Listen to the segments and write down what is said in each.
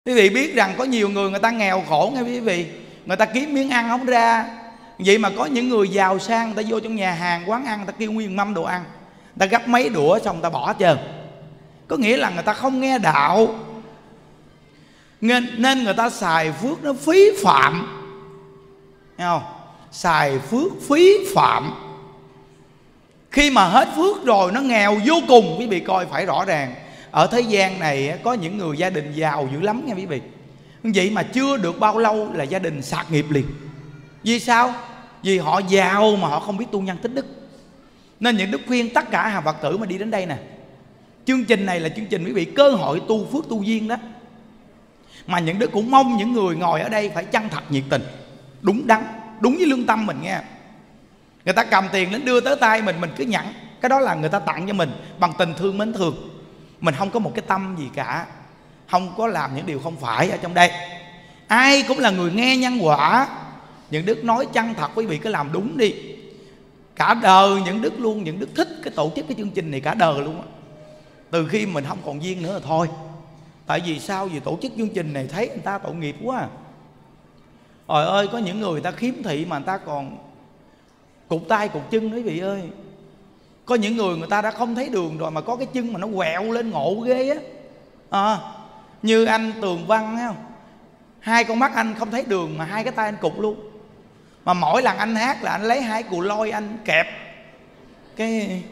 Quý vị biết rằng có nhiều người, người ta nghèo khổ nghe quý vị, người ta kiếm miếng ăn không ra. Vậy mà có những người giàu sang, người ta vô trong nhà hàng quán ăn, người ta kêu nguyên mâm đồ ăn, người ta gắp mấy đũa xong người ta bỏ hết trơn. Có nghĩa là người ta không nghe đạo, nên người ta xài phước nó phí phạm. Thấy không? Xài phước phí phạm. Khi mà hết phước rồi nó nghèo vô cùng. Quý vị coi phải rõ ràng, ở thế gian này có những người gia đình giàu dữ lắm nha quý vị. Vậy mà chưa được bao lâu là gia đình sạt nghiệp liền. Vì sao? Vì họ giàu mà họ không biết tu nhân tích đức. Nên những đức khuyên tất cả hàng Phật tử mà đi đến đây nè, chương trình này là chương trình quý vị cơ hội tu phước tu duyên đó. Mà những đức cũng mong những người ngồi ở đây phải chân thật nhiệt tình, đúng đắn, đúng với lương tâm mình nghe. Người ta cầm tiền đến đưa tới tay mình cứ nhận. Cái đó là người ta tặng cho mình bằng tình thương mến thương. Mình không có một cái tâm gì cả, không có làm những điều không phải ở trong đây. Ai cũng là người nghe nhân quả. Những đức nói chân thật, quý vị cứ làm đúng đi. Cả đời những đức luôn, những đức thích cái tổ chức cái chương trình này cả đời luôn á. Từ khi mình không còn duyên nữa là thôi. Tại vì sao? Vì tổ chức chương trình này thấy người ta tội nghiệp quá. Trời ơi, có những người ta khiếm thị mà người ta còn cụt tay cụt chân quý vị ơi. Có những người, người ta đã không thấy đường rồi mà có cái chân mà nó quẹo lên ngộ ghê á. Như anh Tường Văn thấy không? Hai con mắt anh không thấy đường mà hai cái tay anh cụt luôn. Mà mỗi lần anh hát là anh lấy hai cù lôi anh kẹp cái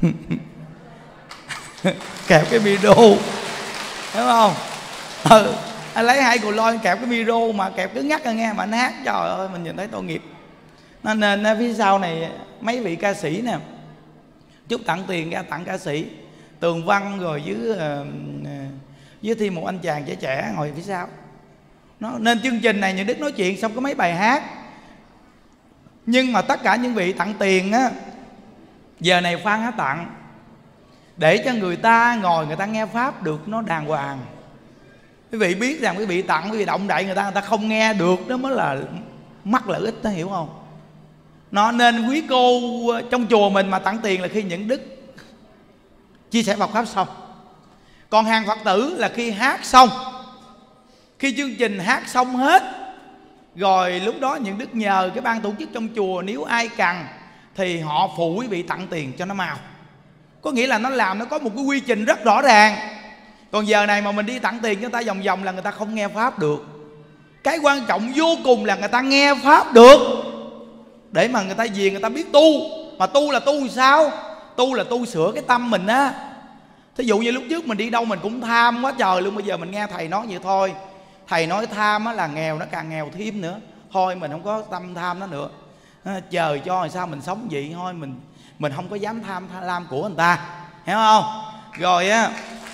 kẹp cái micro, hiểu không? Anh lấy hai cù lôi anh kẹp cái micro mà kẹp cứng ngắc rồi nghe, mà anh hát trời ơi mình nhìn thấy tội nghiệp. Nên phía sau này mấy vị ca sĩ nè, chút tặng tiền ra tặng ca sĩ Tường Văn, rồi với thêm một anh chàng trẻ trẻ ngồi phía sau. Nên chương trình này những đức nói chuyện xong có mấy bài hát. Nhưng mà tất cả những vị tặng tiền á, giờ này Phan Á tặng để cho người ta ngồi người ta nghe pháp được nó đàng hoàng. Quý vị biết rằng quý vị tặng, quý vị động đậy người ta không nghe được, đó mới là mắc lợi ích đó, hiểu không? Nên quý cô trong chùa mình mà tặng tiền là khi những đức chia sẻ Phật pháp xong. Còn hàng Phật tử là khi hát xong, khi chương trình hát xong hết rồi, lúc đó những đức nhờ cái ban tổ chức trong chùa, nếu ai cần thì họ phụ quý vị tặng tiền cho nó mau. Có nghĩa là nó làm, nó có một cái quy trình rất rõ ràng. Còn giờ này mà mình đi tặng tiền cho người ta vòng vòng là người ta không nghe pháp được. Cái quan trọng vô cùng là người ta nghe pháp được, để mà người ta về người ta biết tu. Mà tu là tu sao? Tu là tu sửa cái tâm mình á. Thí dụ như lúc trước mình đi đâu mình cũng tham quá trời luôn. Bây giờ mình nghe thầy nói vậy thôi, thầy nói tham á là nghèo, nó càng nghèo thêm nữa. Thôi mình không có tâm tham nó nữa. Chờ cho làm sao mình sống vậy thôi, mình không có dám tham lam của người ta, hiểu không? Rồi á,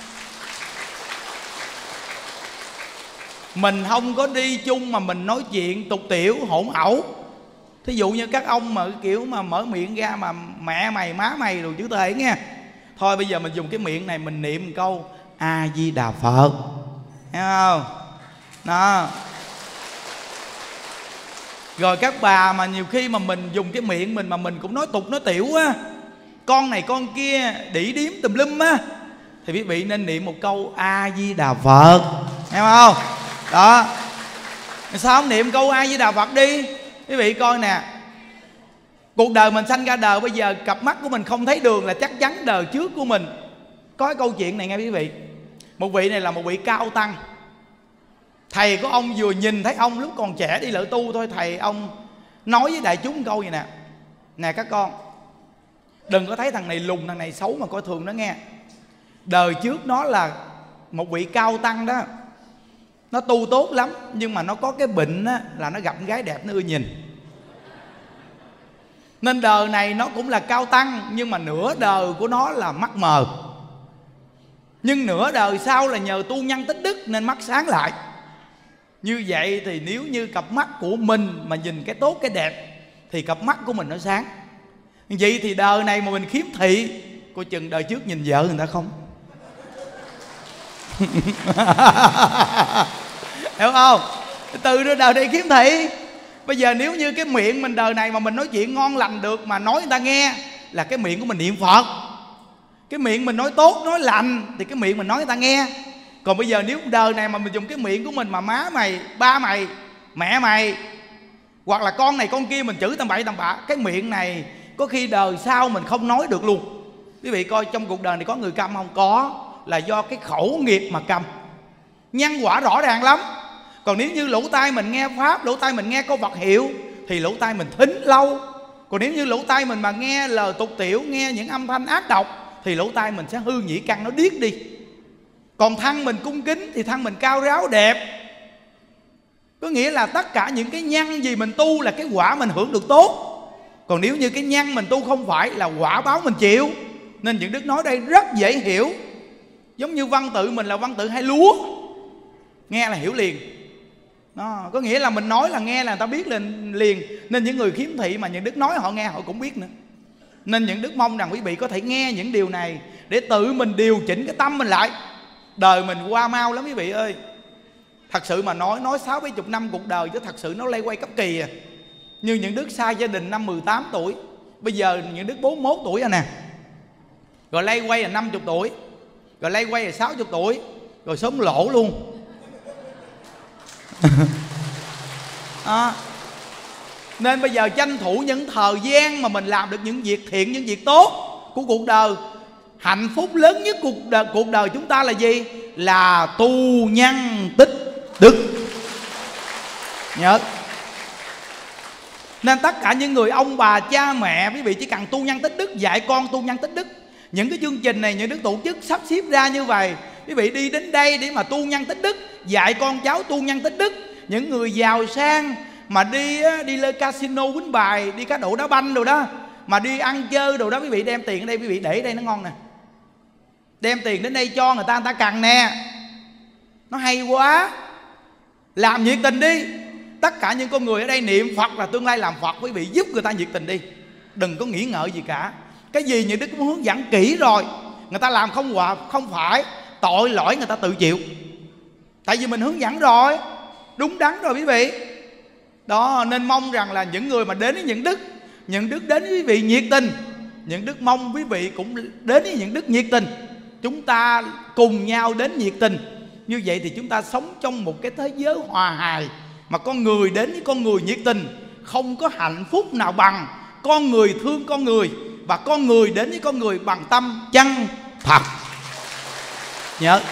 mình không có đi chung mà mình nói chuyện tục tiểu hỗn ẩu. Thí dụ như các ông mà kiểu mà mở miệng ra mà mẹ mày má mày rồi chữ tệ nghe. Thôi bây giờ mình dùng cái miệng này mình niệm một câu A Di Đà Phật, hiểu không? Đó. Rồi các bà mà nhiều khi mà mình dùng cái miệng mình mà mình cũng nói tục nói tiểu á, con này con kia đĩ điếm tùm lum á, thì quý vị nên niệm một câu A Di Đà Phật, hiểu không? Đó. Sao không niệm câu A Di Đà Phật đi? Quý vị coi nè, cuộc đời mình sanh ra đời bây giờ cặp mắt của mình không thấy đường là chắc chắn đời trước của mình có cái câu chuyện này nghe quý vị. Một vị này là một vị cao tăng. Thầy của ông vừa nhìn thấy ông lúc còn trẻ đi lỡ tu thôi, thầy ông nói với đại chúng câu vậy nè: nè các con, đừng có thấy thằng này lùn thằng này xấu mà coi thường nó nghe. Đời trước nó là một vị cao tăng đó, nó tu tốt lắm, nhưng mà nó có cái bệnh á, là nó gặp con gái đẹp nó ưa nhìn. Nên đời này nó cũng là cao tăng, nhưng mà nửa đời của nó là mắt mờ. Nhưng nửa đời sau là nhờ tu nhân tích đức nên mắt sáng lại. Như vậy thì nếu như cặp mắt của mình mà nhìn cái tốt cái đẹp thì cặp mắt của mình nó sáng. Vậy thì đời này mà mình khiếm thị, coi chừng đời trước nhìn vợ người ta không. Hiểu không? Từ đó đời này khiếm thị. Bây giờ nếu như cái miệng mình đời này mà mình nói chuyện ngon lành được mà nói người ta nghe, là cái miệng của mình niệm Phật. Cái miệng mình nói tốt nói lành thì cái miệng mình nói người ta nghe. Còn bây giờ nếu đời này mà mình dùng cái miệng của mình mà má mày, ba mày, mẹ mày, hoặc là con này con kia mình chửi tầm bậy tầm bạ, cái miệng này có khi đời sau mình không nói được luôn. Quý vị coi trong cuộc đời này có người câm không? Có, là do cái khẩu nghiệp mà câm. Nhân quả rõ ràng lắm. Còn nếu như lỗ tai mình nghe pháp, lỗ tai mình nghe câu vật hiệu thì lỗ tai mình thính lâu. Còn nếu như lỗ tai mình mà nghe lời tục tiểu, nghe những âm thanh ác độc thì lỗ tai mình sẽ hư nhĩ căn, nó điếc đi. Còn thân mình cung kính thì thân mình cao ráo đẹp. Có nghĩa là tất cả những cái nhân gì mình tu là cái quả mình hưởng được tốt. Còn nếu như cái nhân mình tu không phải là quả báo mình chịu. Nên những đức nói đây rất dễ hiểu. Giống như văn tự mình là văn tự hai lúa, nghe là hiểu liền. Đó, có nghĩa là mình nói là nghe là người ta biết liền. Nên những người khiếm thị mà những đức nói họ nghe họ cũng biết nữa. Nên những đức mong rằng quý vị có thể nghe những điều này để tự mình điều chỉnh cái tâm mình lại. Đời mình qua mau lắm quý vị ơi. Thật sự mà nói 60-70 năm cuộc đời chứ thật sự nó lay quay cấp kỳ à. Như những đức xa gia đình năm 18 tuổi, bây giờ những đức 41 tuổi rồi nè. Rồi lay quay là 50 tuổi, rồi lay quay là 60 tuổi, rồi sớm lỗ luôn. Nên bây giờ tranh thủ những thời gian mà mình làm được những việc thiện, những việc tốt của cuộc đời. Hạnh phúc lớn nhất cuộc đời chúng ta là gì? Là tu nhân tích đức. Nhớ. Nên tất cả những người ông bà cha mẹ, quý vị chỉ cần tu nhân tích đức, dạy con tu nhân tích đức. Những cái chương trình này những đức tổ chức sắp xếp ra như vậy, quý vị đi đến đây để mà tu nhân tích đức, dạy con cháu tu nhân tích đức. Những người giàu sang mà đi lên casino quýnh bài, đi cá độ đá banh rồi đó, mà đi ăn chơi đồ đó, quý vị đem tiền ở đây, quý vị để ở đây nó ngon nè. Đem tiền đến đây cho người ta cần nè. Nó hay quá. Làm nhiệt tình đi. Tất cả những con người ở đây niệm Phật là tương lai làm Phật. Quý vị giúp người ta nhiệt tình đi, đừng có nghĩ ngợi gì cả. Cái gì những đức cũng hướng dẫn kỹ rồi. Người ta làm không phải, tội lỗi người ta tự chịu. Tại vì mình hướng dẫn rồi, đúng đắn rồi quý vị. Đó, nên mong rằng là những người mà đến với những đức đến với quý vị nhiệt tình. Những đức mong quý vị cũng đến với những đức nhiệt tình. Chúng ta cùng nhau đến nhiệt tình. Như vậy thì chúng ta sống trong một cái thế giới hòa hài. Mà con người đến với con người nhiệt tình, không có hạnh phúc nào bằng con người thương con người, và con người đến với con người bằng tâm chân thật. Nhớ.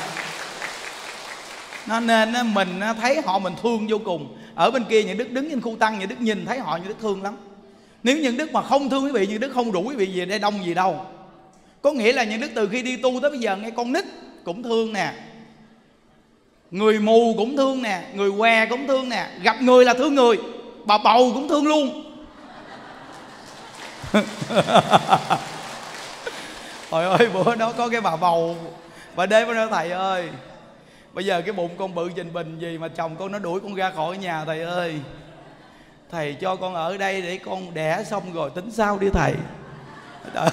Nên mình thấy họ mình thương vô cùng. Ở bên kia những đức đứng trên khu tăng, những đức nhìn thấy họ những đức thương lắm. Nếu những đức mà không thương quý vị, những đức không rủ quý vị về đây đông gì đâu. Có nghĩa là những đức từ khi đi tu tới bây giờ, nghe con nít cũng thương nè, người mù cũng thương nè, người què cũng thương nè, gặp người là thương người, bà bầu cũng thương luôn. Trời ơi, bữa đó có cái bà bầu, bà đến với nói thầy ơi, bây giờ cái bụng con bự trình bình gì mà chồng con nó đuổi con ra khỏi nhà thầy ơi. Thầy cho con ở đây để con đẻ xong rồi tính sau đi thầy. Trời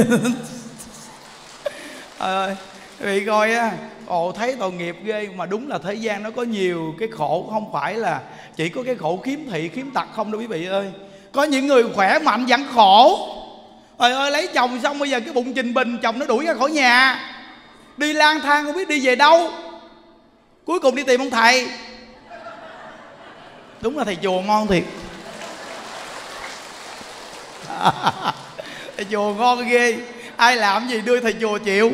ơi, quý vị coi á, thấy tội nghiệp ghê. Mà đúng là thế gian nó có nhiều cái khổ, không phải là chỉ có cái khổ khiếm thị, khiếm tật không đâu quý vị ơi. Có những người khỏe mạnh vẫn khổ. Trời ơi, lấy chồng xong bây giờ cái bụng trình bình, chồng nó đuổi ra khỏi nhà, đi lang thang không biết đi về đâu, cuối cùng đi tìm ông thầy. Đúng là thầy chùa ngon thiệt. Thầy chùa ngon ghê. Ai làm gì đưa thầy chùa chịu.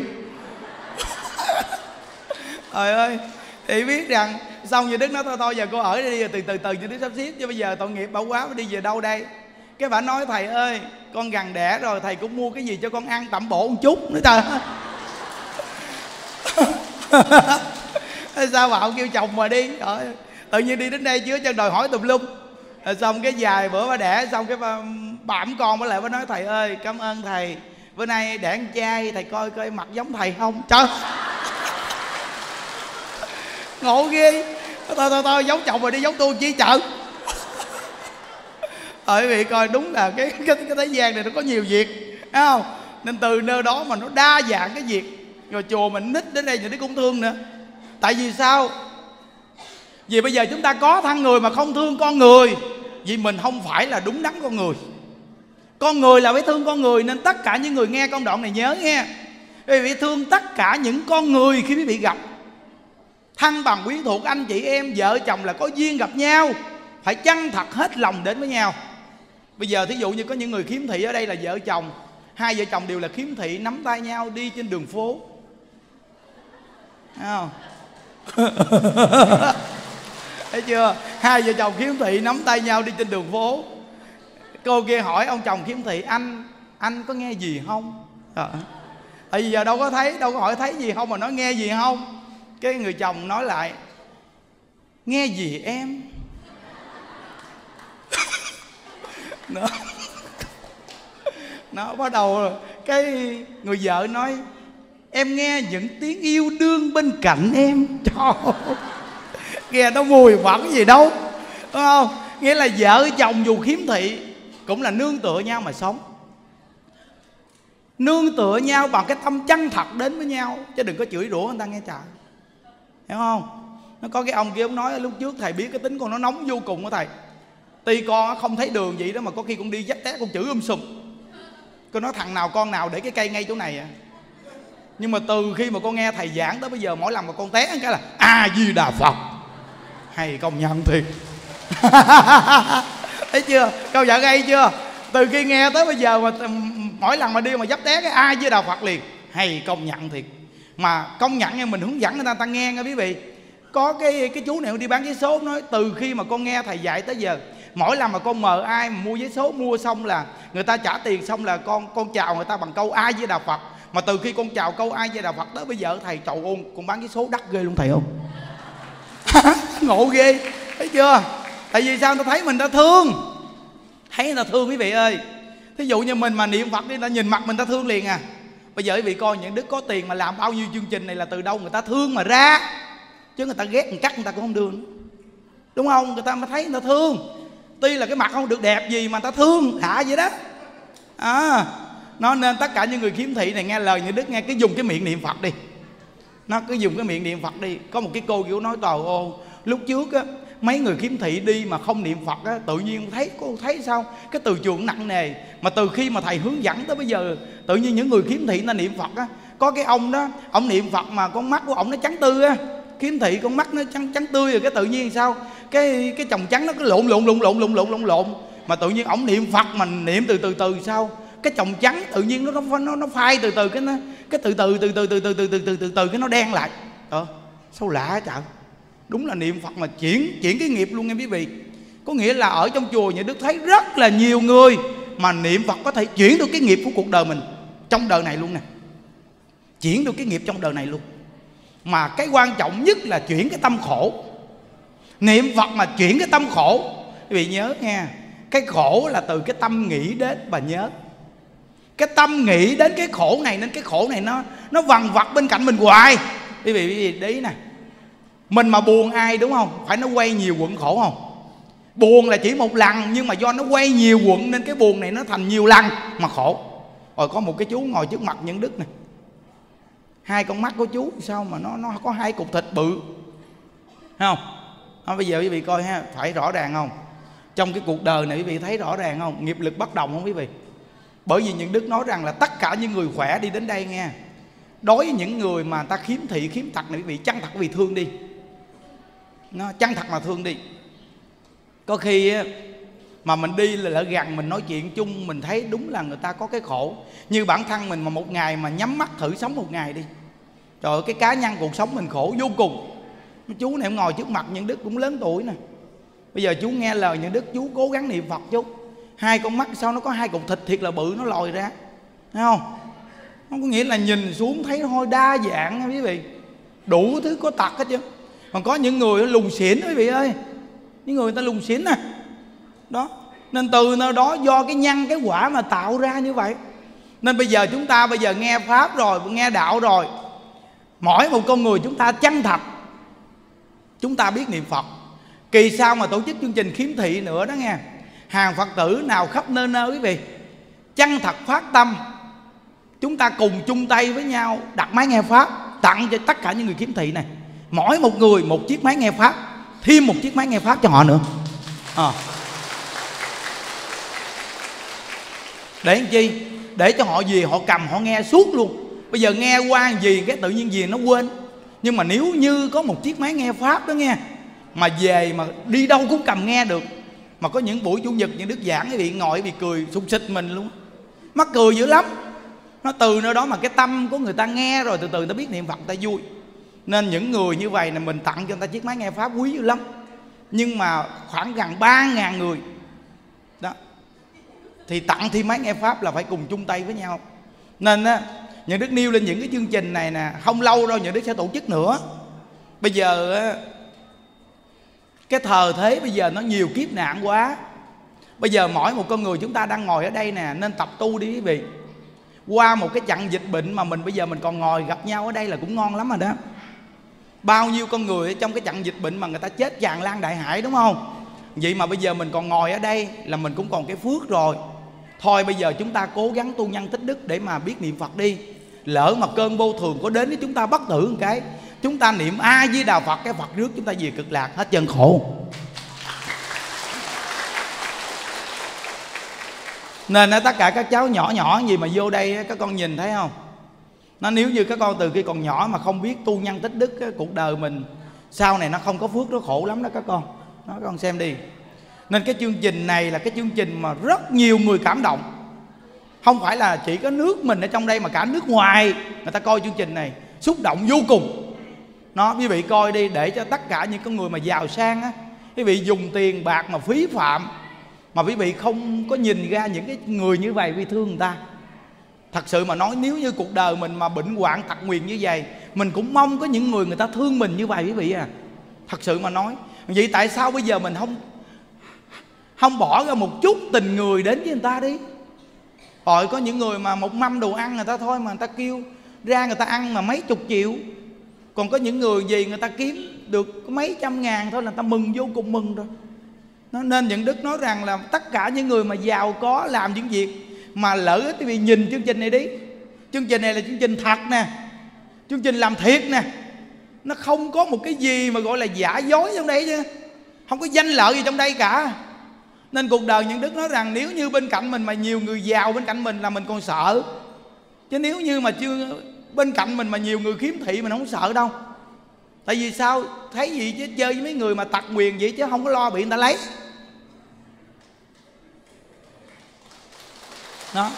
Trời ơi, thì biết rằng xong rồi Đức nói thôi giờ cô ở đây đi, rồi từ cho Đức sắp xếp. Chứ bây giờ tội nghiệp bảo quá, đi về đâu đây. Cái bà nói thầy ơi, con gần đẻ rồi, thầy cũng mua cái gì cho con ăn tẩm bổ một chút nữa trời. Sao bảo kêu chồng mà đi. Trời, tự nhiên đi đến đây chưa chân đòi hỏi tùm lum. Rồi xong cái vài bữa bà đẻ xong cái bà ẵm con bà lại, bà nói thầy ơi cảm ơn thầy, bữa nay đẻ con trai, thầy coi coi mặt giống thầy không. Trời, ngộ ghê. Thôi giống chồng rồi đi, giống tôi chi chợ. Quý vị coi đúng là cái thế gian này nó có nhiều việc, thấy không? Nên từ nơi đó mà nó đa dạng cái việc. Rồi chùa mình nít đến đây thì cũng thương nữa. Tại vì sao? Vì bây giờ chúng ta có thân người mà không thương con người, vì mình không phải là đúng đắn con người. Con người là phải thương con người. Nên tất cả những người nghe công đoạn này nhớ nghe, quý vị thương tất cả những con người khi quý vị gặp. Thân bằng quyến thuộc, anh chị em vợ chồng là có duyên gặp nhau, phải chân thật hết lòng đến với nhau. Bây giờ thí dụ như có những người khiếm thị ở đây là vợ chồng, hai vợ chồng đều là khiếm thị, nắm tay nhau đi trên đường phố, thấy không? Thấy chưa? Hai vợ chồng khiếm thị nắm tay nhau đi trên đường phố. Cô kia hỏi ông chồng khiếm thị: anh có nghe gì không? Tại vì giờ đâu có thấy, đâu có hỏi thấy gì không mà nói nghe gì không. Cái người chồng nói lại: nghe gì em? Nó bắt đầu rồi. Cái người vợ nói: em nghe những tiếng yêu đương bên cạnh em. Trời, nghe nó mùi bẩn gì đâu, đúng không? Nghĩa là vợ chồng dù khiếm thị cũng là nương tựa nhau mà sống, nương tựa nhau bằng cái tâm chân thật đến với nhau, chứ đừng có chửi rủa người ta nghe trời, hiểu không? Nó có cái ông kia ông nói lúc trước thầy biết cái tính con nó nóng vô cùng đó thầy. Tuy con không thấy đường vậy đó mà có khi con đi dắt té con chửi sùm. Con nói thằng nào con nào để cái cây ngay chỗ này à. Nhưng mà từ khi mà con nghe thầy giảng tới bây giờ, mỗi lần mà con té cái là A Di Đà Phật. Hay công nhận thiệt. Thấy chưa? Câu vợ gây chưa? Từ khi nghe tới bây giờ mà mỗi lần mà đi mà dấp té cái A Di Đà Phật liền. Hay công nhận thiệt. Mà công nhận nha, mình hướng dẫn người ta nghe nha quý vị. Có cái chú này đi bán vé số nói từ khi mà con nghe thầy dạy tới giờ, mỗi lần mà con mời ai mà mua vé số, mua xong là người ta trả tiền xong là con chào người ta bằng câu A Di Đà Phật. Mà từ khi con chào câu A Di Đà Phật tới bây giờ thầy trầu ôn con bán vé số đắt ghê luôn thầy không? Ngộ ghê, thấy chưa? Tại vì sao? Người ta thấy mình ta thương, thấy người ta thương quý vị ơi. Thí dụ như mình mà niệm Phật đi, người ta nhìn mặt mình ta thương liền à. Bây giờ quý vị coi những đức có tiền mà làm bao nhiêu chương trình này là từ đâu người ta thương mà ra, chứ người ta ghét một cắt người ta cũng không được, đúng không? Người ta mới thấy người ta thương. Tuy là cái mặt không được đẹp gì mà người ta thương lạ vậy đó. Nó nên tất cả những người khiếm thị này nghe lời như đức nghe, cứ dùng cái miệng niệm Phật đi. Nó cứ dùng cái miệng niệm Phật đi. Có một cái cô kiểu nói trời ơi, lúc trước á mấy người khiếm thị đi mà không niệm Phật á, tự nhiên thấy cô thấy sao cái từ trường nặng nề. Mà từ khi mà thầy hướng dẫn tới bây giờ, tự nhiên những người khiếm thị nó niệm Phật á. Có cái ông đó, ông niệm Phật mà con mắt của ông nó trắng tươi á. Khiếm thị con mắt nó trắng tươi rồi, cái tự nhiên sao cái chồng trắng nó cứ lộn. Mà tự nhiên ông niệm Phật mà niệm từ sao cái chồng trắng tự nhiên nó phai từ từ cái nó đen lại. Sao lạ trời. Đúng là niệm Phật mà chuyển cái nghiệp luôn nghe quý vị. Có nghĩa là ở trong chùa nhà đức thấy rất là nhiều người mà niệm Phật có thể chuyển được cái nghiệp của cuộc đời mình trong đời này luôn nè, chuyển được cái nghiệp trong đời này luôn. Mà cái quan trọng nhất là chuyển cái tâm khổ. Niệm Phật mà chuyển cái tâm khổ. Quý vị nhớ nha, cái khổ là từ cái tâm nghĩ đến và nhớ. Cái tâm nghĩ đến cái khổ này nên cái khổ này nó vằn vặt bên cạnh mình hoài. Quý vị để ý nè, mình mà buồn ai đúng không, phải nó quay nhiều quận khổ không? Buồn là chỉ một lần, nhưng mà do nó quay nhiều quận nên cái buồn này nó thành nhiều lần mà khổ. Rồi có một cái chú ngồi trước mặt Nhân Đức này, hai con mắt của chú sao mà nó có hai cục thịt bự, thấy không? Bây giờ quý vị coi ha, phải rõ ràng không? Trong cái cuộc đời này quý vị thấy rõ ràng không? Nghiệp lực bất đồng không quý vị? Bởi vì Nhân Đức nói rằng là tất cả những người khỏe đi đến đây nghe, đối với những người mà ta khiếm thị khiếm tật này quý vị chân thật quý vị thương đi, nó chân thật mà thương đi. Có khi mà mình đi là gần mình nói chuyện chung mình thấy đúng là người ta có cái khổ. Như bản thân mình mà một ngày mà nhắm mắt thử sống một ngày đi, trời ơi, cái cá nhân cuộc sống mình khổ vô cùng. Chú này ngồi trước mặt Nhân Đức cũng lớn tuổi nè. Bây giờ chú nghe lời Nhân Đức, chú cố gắng niệm Phật chú. Hai con mắt sao nó có hai cục thịt thiệt là bự nó lòi ra, thấy không? Nó có nghĩa là nhìn xuống thấy thôi đa dạng nha quý vị, đủ thứ có tật hết chứ. Còn có những người lùn xỉn quý vị ơi, những người ta lùn xỉn nè đó. Nên từ nơi đó do cái nhân cái quả mà tạo ra như vậy. Nên bây giờ chúng ta bây giờ nghe pháp rồi, nghe đạo rồi, mỗi một con người chúng ta chân thật, chúng ta biết niệm Phật. Kỳ sau mà tổ chức chương trình khiếm thị nữa đó nghe, hàng Phật tử nào khắp nơi nơi quý vị chân thật phát tâm, chúng ta cùng chung tay với nhau đặt máy nghe pháp tặng cho tất cả những người khiếm thị này. Mỗi một người một chiếc máy nghe pháp, thêm một chiếc máy nghe pháp cho họ nữa. Để làm chi? Để cho họ về họ cầm họ nghe suốt luôn. Bây giờ nghe qua gì cái tự nhiên gì nó quên. Nhưng mà nếu như có một chiếc máy nghe pháp đó nghe, mà về mà đi đâu cũng cầm nghe được. Mà có những buổi chủ nhật những đức giảng cái vị ngồi bị cười sục xịt mình luôn, mắc cười dữ lắm. Nó từ nơi đó mà cái tâm của người ta nghe rồi từ từ người ta biết niệm Phật, người ta vui. Nên những người như vậy là mình tặng cho người ta chiếc máy nghe pháp quý dữ lắm. Nhưng mà khoảng gần 3.000 người đó thì tặng thêm máy nghe pháp là phải cùng chung tay với nhau. Nên á, những đức nêu lên những cái chương trình này nè, không lâu đâu những đức sẽ tổ chức nữa. Bây giờ á, cái thời thế bây giờ nó nhiều kiếp nạn quá. Bây giờ mỗi một con người chúng ta đang ngồi ở đây nè, nên tập tu đi quý vị. Qua một cái trận dịch bệnh mà mình bây giờ mình còn ngồi gặp nhau ở đây là cũng ngon lắm rồi đó. Bao nhiêu con người trong cái trận dịch bệnh mà người ta chết tràn lan đại hải, đúng không? Vậy mà bây giờ mình còn ngồi ở đây là mình cũng còn cái phước rồi. Thôi bây giờ chúng ta cố gắng tu nhân tích đức để mà biết niệm Phật đi. Lỡ mà cơn vô thường có đến với chúng ta bất tử một cái, chúng ta niệm A Di Đà Phật, cái Phật rước chúng ta về cực lạc hết chân khổ. Nên tất cả các cháu nhỏ nhỏ gì mà vô đây các con nhìn thấy không? Nó nếu như các con từ khi còn nhỏ mà không biết tu nhân tích đức, cuộc đời mình sau này nó không có phước, nó khổ lắm đó các con. Đó, các con xem đi. Nên cái chương trình này là cái chương trình mà rất nhiều người cảm động. Không phải là chỉ có nước mình ở trong đây mà cả nước ngoài người ta coi chương trình này xúc động vô cùng. Nó quý vị coi đi, để cho tất cả những con người mà giàu sang á, quý vị dùng tiền bạc mà phí phạm, mà quý vị không có nhìn ra những cái người như vậy, quý vị thương người ta. Thật sự mà nói, nếu như cuộc đời mình mà bệnh hoạn tật nguyền như vậy, mình cũng mong có những người ta thương mình như vậy quý vị à. Thật sự mà nói, vậy tại sao bây giờ mình không bỏ ra một chút tình người đến với người ta đi. Rồi có những người mà một mâm đồ ăn người ta thôi mà người ta kêu ra người ta ăn mà mấy chục triệu. Còn có những người gì người ta kiếm được có mấy trăm ngàn thôi là người ta mừng, vô cùng mừng rồi. Nên những đức nói rằng là tất cả những người mà giàu có làm những việc mà lỡ quý vị nhìn chương trình này đi. Chương trình này là chương trình thật nè, chương trình làm thiệt nè. Nó không có một cái gì mà gọi là giả dối trong đây chứ, không có danh lợi gì trong đây cả. Nên cuộc đời những đức nói rằng nếu như bên cạnh mình mà nhiều người giàu bên cạnh mình là mình còn sợ. Chứ nếu như mà chưa bên cạnh mình mà nhiều người khiếm thị mình không sợ đâu. Tại vì sao? Thấy gì chứ chơi với mấy người mà tật nguyền vậy chứ không có lo bị người ta lấy. Đó.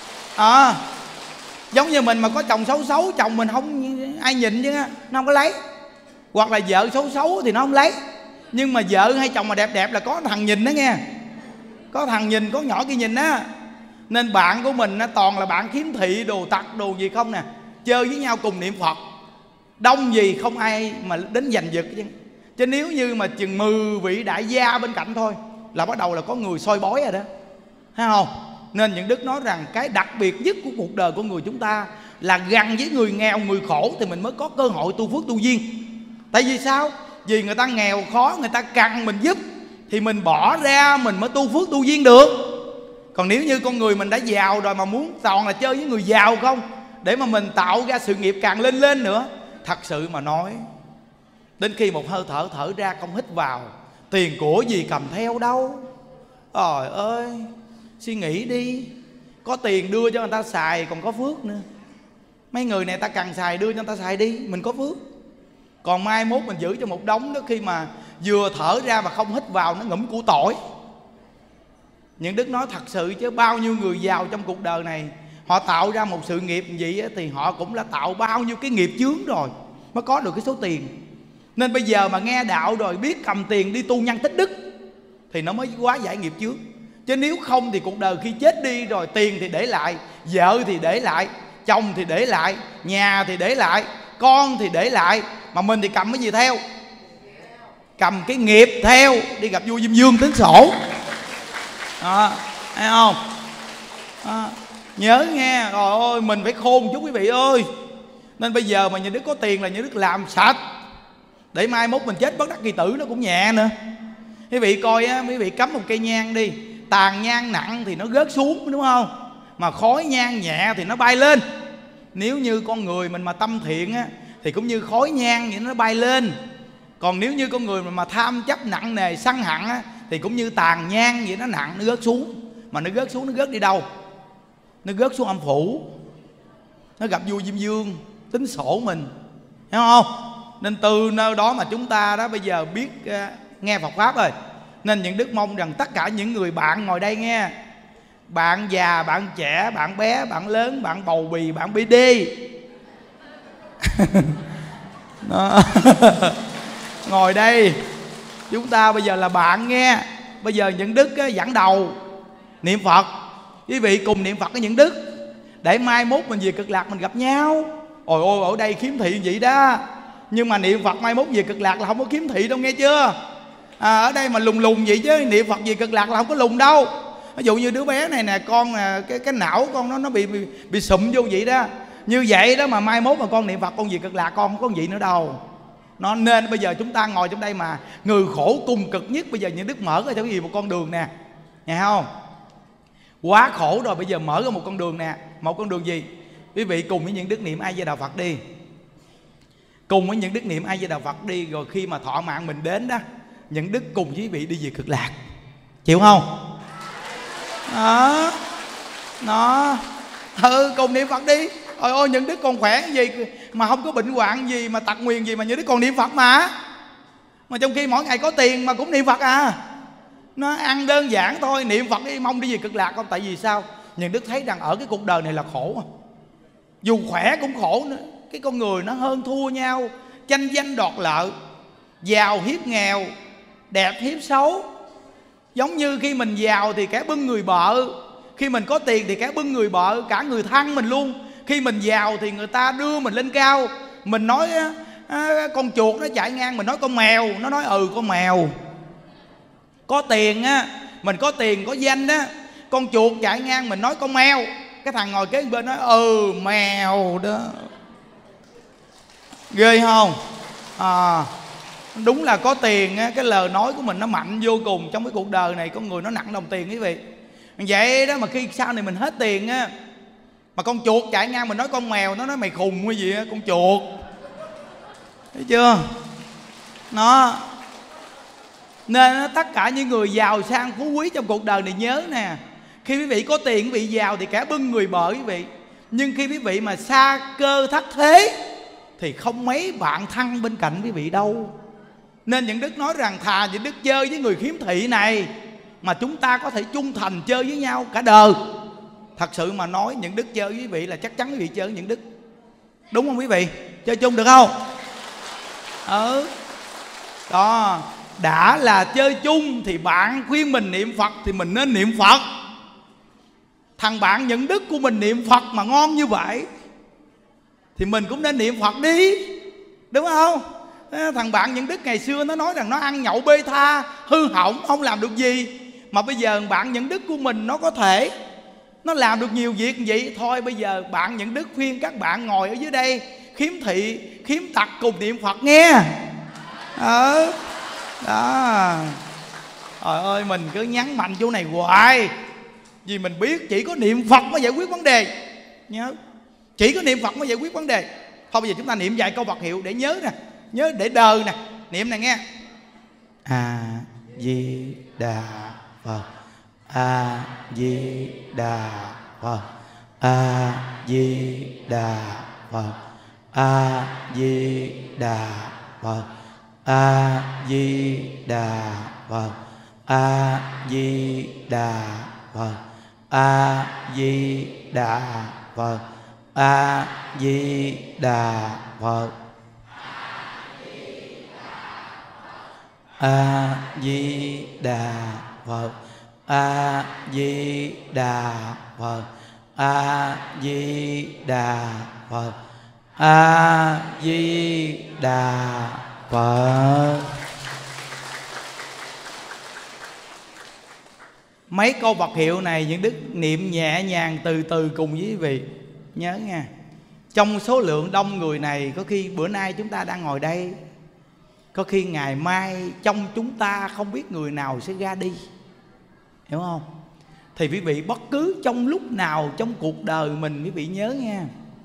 Giống như mình mà có chồng xấu xấu, chồng mình không ai nhìn chứ nó không có lấy. Hoặc là vợ xấu xấu thì nó không lấy. Nhưng mà vợ hay chồng mà đẹp đẹp là có thằng nhìn đó nghe. Có thằng nhìn, có nhỏ kia nhìn á. Nên bạn của mình á, toàn là bạn khiếm thị, đồ tật, đồ gì không nè. Chơi với nhau cùng niệm Phật, đông gì không ai mà đến giành giật chứ. Chứ nếu như mà chừng 10 vị đại gia bên cạnh thôi là bắt đầu là có người soi bói rồi đó, thấy không? Nên những đức nói rằng cái đặc biệt nhất của cuộc đời của người chúng ta là gần với người nghèo, người khổ thì mình mới có cơ hội tu phước tu duyên. Tại vì sao? Vì người ta nghèo khó, người ta cần mình giúp thì mình bỏ ra mình mới tu phước tu duyên được. Còn nếu như con người mình đã giàu rồi mà muốn toàn là chơi với người giàu không, để mà mình tạo ra sự nghiệp càng lên lên nữa, thật sự mà nói, đến khi một hơi thở thở ra không hít vào, tiền của gì cầm theo đâu. Trời ơi, suy nghĩ đi. Có tiền đưa cho người ta xài còn có phước nữa. Mấy người này ta cần xài đưa cho người ta xài đi, mình có phước. Còn mai mốt mình giữ cho một đống đó, khi mà vừa thở ra mà không hít vào nó ngủm củ tỏi. Những đức nói thật sự chứ bao nhiêu người giàu trong cuộc đời này, họ tạo ra một sự nghiệp gì thì họ cũng đã tạo bao nhiêu cái nghiệp chướng rồi mới có được cái số tiền. Nên bây giờ mà nghe đạo rồi biết cầm tiền đi tu nhân tích đức thì nó mới quá giải nghiệp chướng. Chứ nếu không thì cuộc đời khi chết đi rồi, tiền thì để lại, vợ thì để lại, chồng thì để lại, nhà thì để lại, con thì để lại, mà mình thì cầm cái gì theo? Cầm cái nghiệp theo, đi gặp vua Diêm Vương tính sổ. Thấy không? Nhớ nghe, rồi ôi mình phải khôn chút quý vị ơi. Nên bây giờ mà nhà Đức có tiền là nhà Đức làm sạch, để mai mốt mình chết bất đắc kỳ tử nó cũng nhẹ nữa. Quý vị coi á, quý vị cắm một cây nhang đi, tàn nhang nặng thì nó rớt xuống, đúng không? Mà khói nhang nhẹ thì nó bay lên. Nếu như con người mình mà tâm thiện á, thì cũng như khói nhang vậy nó bay lên. Còn nếu như con người mà tham chấp nặng nề sân hận á, thì cũng như tàn nhang vậy, nó nặng, nó rớt xuống. Mà nó rớt xuống, nó rớt đi đâu? Nó rớt xuống âm phủ, nó gặp vua Diêm Vương tính sổ mình, hiểu không? Nên từ nơi đó mà chúng ta đó bây giờ biết nghe Phật Pháp rồi. Nên những đức mong rằng tất cả những người bạn ngồi đây nghe, bạn già, bạn trẻ, bạn bé, bạn lớn, bạn bầu bì, bạn BD ngồi đây, chúng ta bây giờ là bạn nghe. Bây giờ những đức dẫn đầu niệm Phật, quý vị cùng niệm Phật với những đức, để mai mốt mình về Cực Lạc mình gặp nhau. Ôi ôi, ở đây khiếm thị vậy đó, nhưng mà niệm Phật mai mốt về Cực Lạc là không có khiếm thị đâu, nghe chưa? Ở đây mà lùng lùng vậy chứ niệm Phật về Cực Lạc là không có lùng đâu. Ví dụ như đứa bé này nè, con cái não con nó bị sụm vô vậy đó. Như vậy đó mà mai mốt mà con niệm Phật con về Cực Lạc con không có gì nữa đâu. Nó nên bây giờ chúng ta ngồi trong đây mà người khổ cùng cực nhất, bây giờ những đức mở ra cho cái gì một con đường nè, nghe không? Quá khổ rồi, bây giờ mở ra một con đường nè. Một con đường gì? Quý vị cùng với những đức niệm A Di Đà Phật đi, cùng với những đức niệm A Di Đà Phật đi, rồi khi mà thọ mạng mình đến đó, những đức cùng với quý vị đi về Cực Lạc, chịu không? Đó, nó cùng niệm Phật đi. Ôi ôi, những đức còn khỏe gì mà không có bệnh hoạn gì mà tật nguyền gì mà những đức còn niệm Phật mà trong khi mỗi ngày có tiền mà cũng niệm Phật à. Nó ăn đơn giản thôi, niệm Phật đi, mong đi về Cực Lạc không. Tại vì sao? Những đức thấy rằng ở cái cuộc đời này là khổ, dù khỏe cũng khổ nữa. Cái con người nó hơn thua nhau, tranh danh đoạt lợi, giàu hiếp nghèo, đẹp hiếp xấu. Giống như khi mình giàu thì kẻ bưng người bợ, khi mình có tiền thì kẻ bưng người bợ, cả người thân mình luôn. Khi mình giàu thì người ta đưa mình lên cao. Mình nói con chuột nó chạy ngang, mình nói con mèo, nó nói ừ con mèo. Có tiền á, mình có tiền có danh á, con chuột chạy ngang mình nói con mèo, cái thằng ngồi kế bên nói ừ mèo đó. Ghê không? Đúng là có tiền á, cái lời nói của mình nó mạnh vô cùng. Trong cái cuộc đời này con người nó nặng đồng tiền quý vị. Vậy đó mà khi sau này mình hết tiền á, mà con chuột chạy ngang mình nói con mèo, nó nói mày khùng hay gì á, con chuột. Thấy chưa? Nó nên tất cả những người giàu sang phú quý trong cuộc đời này nhớ nè, khi quý vị có tiền quý vị giàu thì kẻ bưng người bợ quý vị. Nhưng khi quý vị mà sa cơ thất thế thì không mấy bạn thân bên cạnh quý vị đâu. Nên những đức nói rằng thà những đức chơi với người khiếm thị này mà chúng ta có thể chung thành chơi với nhau cả đời. Thật sự mà nói, những đức chơi với quý vị là chắc chắn quý vị chơi với những đức. Đúng không quý vị? Chơi chung được không? Đó, đã là chơi chung thì bạn khuyên mình niệm Phật thì mình nên niệm Phật. Thằng bạn những đức của mình niệm Phật mà ngon như vậy thì mình cũng nên niệm Phật đi, đúng không? Thằng bạn những đức ngày xưa nó nói rằng nó ăn nhậu bê tha, hư hỏng, không làm được gì. Mà bây giờ bạn những đức của mình nó có thể nó làm được nhiều việc vậy. Thôi bây giờ bạn những đức khuyên các bạn ngồi ở dưới đây khiếm thị, khiếm tật cùng niệm Phật nghe. Đó. Trời ơi, mình cứ nhấn mạnh chỗ này hoài, vì mình biết chỉ có niệm Phật mới giải quyết vấn đề. Nhớ, chỉ có niệm Phật mới giải quyết vấn đề. Thôi bây giờ chúng ta niệm vài câu Phật hiệu để nhớ nè, nhớ để đời nè. Niệm này nghe: A Di Đà Phật, A Di Đà Phật, A Di Đà Phật, A Di Đà Phật, A Di Đà Phật, A Di Đà Phật, A Di Đà Phật, A Di Đà Phật, A Di Đà Phật, A Di Đà Phật, A Di Đà Phật, A Di Đà Phật. Mấy câu Phật hiệu này những đức niệm nhẹ nhàng từ từ cùng với quý vị. Nhớ nha, trong số lượng đông người này, có khi bữa nay chúng ta đang ngồi đây, có khi ngày mai trong chúng ta không biết người nào sẽ ra đi, hiểu không? Thì quý vị bất cứ trong lúc nào trong cuộc đời mình, quý vị nhớ nha,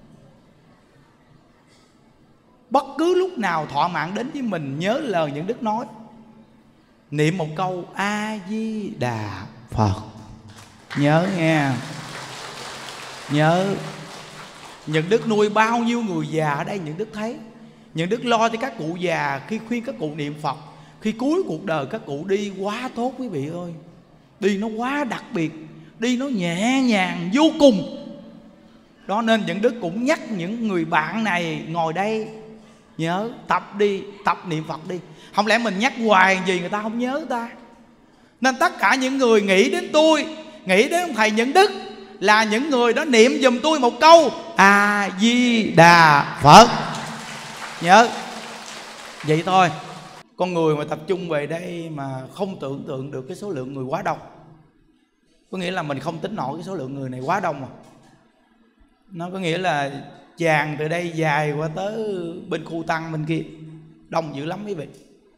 bất cứ lúc nào thọ mạng đến với mình, nhớ lời những đức nói, niệm một câu A Di Đà Phật. Nhớ nha, nhớ. Những đức nuôi bao nhiêu người già ở đây, những đức thấy Những đức lo cho các cụ già, khi khuyên các cụ niệm Phật, khi cuối cuộc đời các cụ đi quá tốt quý vị ơi. Đi nó quá đặc biệt, đi nó nhẹ nhàng vô cùng. Đó nên những đức cũng nhắc những người bạn này ngồi đây, nhớ tập đi, tập niệm Phật đi. Không lẽ mình nhắc hoài gì người ta không nhớ ta. Nên tất cả những người nghĩ đến tôi, nghĩ đến ông thầy Những Đức, là những người đó niệm giùm tôi một câu A Di Đà Phật. Nhớ vậy thôi. Con người mà tập trung về đây mà không tưởng tượng được cái số lượng người quá đông, có nghĩa là mình không tính nổi cái số lượng người này quá đông. Nó có nghĩa là tràn từ đây dài qua tới bên khu Tăng bên kia, đông dữ lắm quý vị.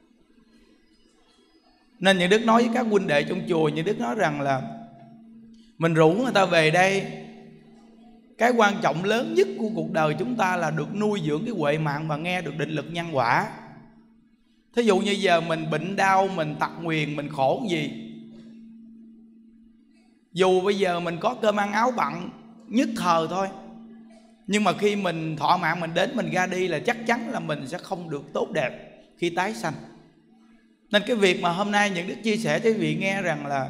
Nên Những Đức nói với các huynh đệ trong chùa, Những Đức nói rằng là mình rủ người ta về đây, cái quan trọng lớn nhất của cuộc đời chúng ta là được nuôi dưỡng cái huệ mạng và nghe được định lực nhân quả. Thí dụ như giờ mình bệnh đau, mình tật nguyền, mình khổ gì, dù bây giờ mình có cơm ăn áo bặn nhất thời thôi, nhưng mà khi mình thọ mạng mình đến, mình ra đi là chắc chắn là mình sẽ không được tốt đẹp khi tái sanh. Nên cái việc mà hôm nay Những Đức chia sẻ cho quý vị nghe rằng là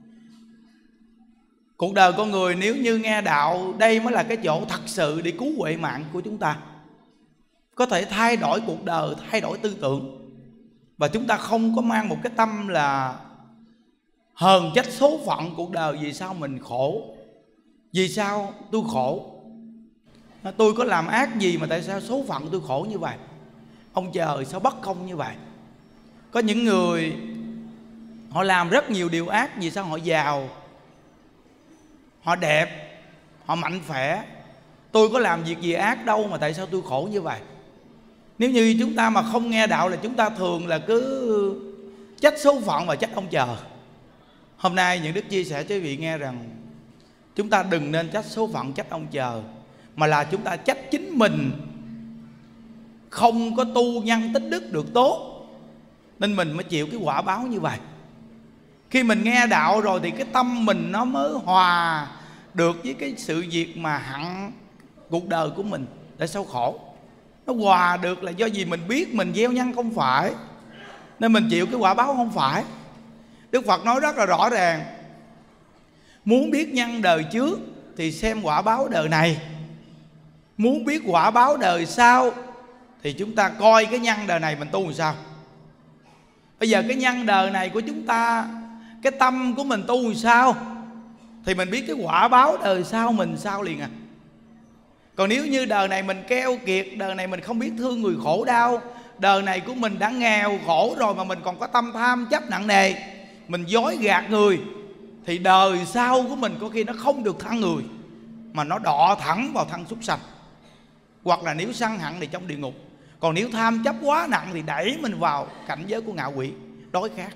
cuộc đời con người nếu như nghe đạo, đây mới là cái chỗ thật sự để cứu huệ mạng của chúng ta, có thể thay đổi cuộc đời, thay đổi tư tưởng. Và chúng ta không có mang một cái tâm là hờn trách số phận cuộc đời. Vì sao mình khổ, vì sao tôi khổ, tôi có làm ác gì mà tại sao số phận tôi khổ như vậy, ông trời sao bất công như vậy. Có những người họ làm rất nhiều điều ác, vì sao họ giàu, họ đẹp, họ mạnh khỏe. Tôi có làm việc gì ác đâu mà tại sao tôi khổ như vậy. Nếu như chúng ta mà không nghe đạo là chúng ta thường là cứ trách số phận và trách ông trời. Hôm nay Những Đức chia sẻ cho quý vị nghe rằng chúng ta đừng nên trách số phận, trách ông trời, mà là chúng ta trách chính mình không có tu nhân tích đức được tốt, nên mình mới chịu cái quả báo như vậy. Khi mình nghe đạo rồi thì cái tâm mình nó mới hòa được với cái sự việc mà hận cuộc đời của mình. Tại sao khổ? Nó hòa được là do gì mình biết mình gieo nhân không phải, nên mình chịu cái quả báo không phải. Đức Phật nói rất là rõ ràng, muốn biết nhân đời trước thì xem quả báo đời này, muốn biết quả báo đời sau thì chúng ta coi cái nhân đời này mình tu làm sao. Bây giờ cái nhân đời này của chúng ta, cái tâm của mình tu làm sao thì mình biết cái quả báo đời sau mình sao liền à. Còn nếu như đời này mình keo kiệt, đời này mình không biết thương người khổ đau, đời này của mình đã nghèo khổ rồi mà mình còn có tâm tham chấp nặng nề, mình dối gạt người, thì đời sau của mình có khi nó không được thân người, mà nó đọ thẳng vào thân súc sanh. Hoặc là nếu sân hận thì trong địa ngục. Còn nếu tham chấp quá nặng thì đẩy mình vào cảnh giới của ngạ quỷ, đói khát.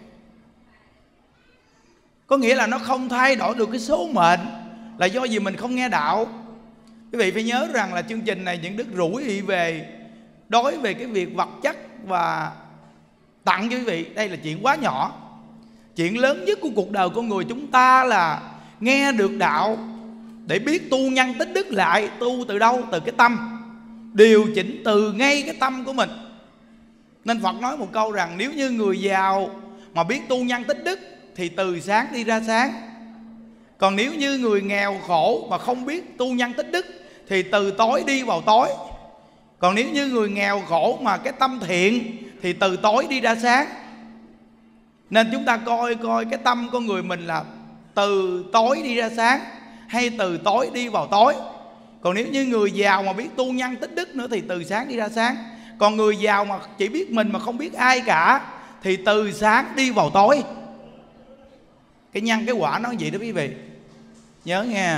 Có nghĩa là nó không thay đổi được cái số mệnh, là do gì mình không nghe đạo. Quý vị phải nhớ rằng là chương trình này Những Đức rủ quý vị về đối về cái việc vật chất và tặng cho quý vị, đây là chuyện quá nhỏ. Chuyện lớn nhất của cuộc đời con người chúng ta là nghe được đạo để biết tu nhân tích đức lại. Tu từ đâu? Từ cái tâm, điều chỉnh từ ngay cái tâm của mình. Nên Phật nói một câu rằng nếu như người giàu mà biết tu nhân tích đức thì từ sáng đi ra sáng. Còn nếu như người nghèo khổ mà không biết tu nhân tích đức thì từ tối đi vào tối. Còn nếu như người nghèo khổ mà cái tâm thiện thì từ tối đi ra sáng. Nên chúng ta coi cái tâm con người mình là từ tối đi ra sáng hay từ tối đi vào tối. Còn nếu như người giàu mà biết tu nhân tích đức nữa thì từ sáng đi ra sáng. Còn người giàu mà chỉ biết mình mà không biết ai cả thì từ sáng đi vào tối. Cái nhân cái quả nó vậy đó quý vị, nhớ nghe.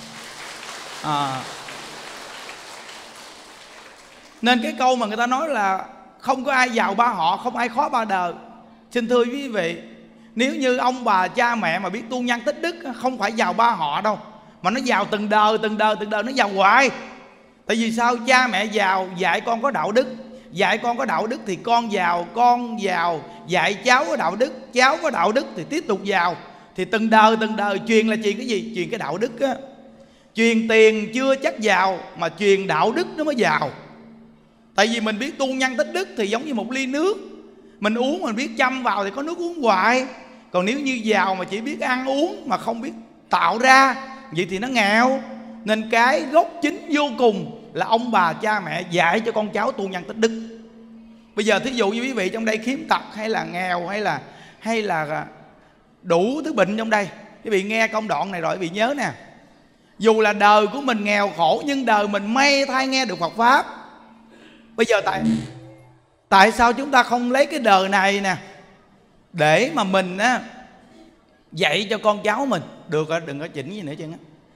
Nên cái câu mà người ta nói là không có ai giàu ba họ, không ai khó ba đời. Xin thưa quý vị, nếu như ông bà cha mẹ mà biết tu nhân tích đức, không phải giàu ba họ đâu, mà nó giàu từng đời nó giàu hoài. Tại vì sao? Cha mẹ giàu dạy con có đạo đức, dạy con có đạo đức thì con giàu, dạy cháu có đạo đức, cháu có đạo đức thì tiếp tục giàu. Thì từng đời truyền là truyền cái gì? Truyền cái đạo đức á. Truyền tiền chưa chắc giàu, mà truyền đạo đức nó mới giàu. Tại vì mình biết tu nhân tích đức thì giống như một ly nước, mình uống mình biết chăm vào thì có nước uống hoài. Còn nếu như giàu mà chỉ biết ăn uống mà không biết tạo ra, vậy thì nó nghèo. Nên cái gốc chính vô cùng là ông bà cha mẹ dạy cho con cháu tu nhân tích đức. Bây giờ thí dụ như quý vị trong đây khiếm tật hay là nghèo hay là đủ thứ bệnh trong đây, quý vị nghe công đoạn này rồi quý vị nhớ nè, dù là đời của mình nghèo khổ nhưng đời mình may thay nghe được Phật pháp. Bây giờ tại sao chúng ta không lấy cái đời này nè để mà mình á dạy cho con cháu mình được rồi, đừng có chỉnh gì nữa chứ.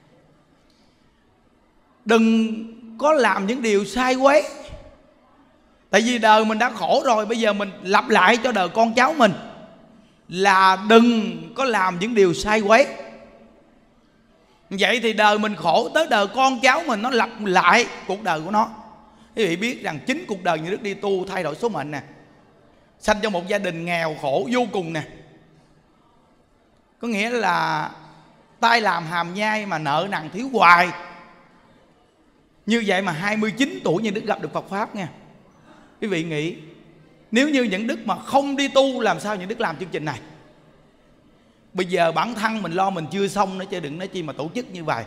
Đừng có làm những điều sai quấy. Tại vì đời mình đã khổ rồi, bây giờ mình lặp lại cho đời con cháu mình là đừng có làm những điều sai quấy. Vậy thì đời mình khổ, tới đời con cháu mình nó lặp lại cuộc đời của nó. Quý vị biết rằng chính cuộc đời như Đức đi tu thay đổi số mệnh nè, sanh trong một gia đình nghèo khổ vô cùng nè. Có nghĩa là tay làm hàm nhai mà nợ nần thiếu hoài. Như vậy mà 29 tuổi như Đức gặp được Phật pháp nha. Quý vị nghĩ nếu như những Đức mà không đi tu làm sao những Đức làm chương trình này. Bây giờ bản thân mình lo mình chưa xong nữa chứ đừng nói chi mà tổ chức như vậy.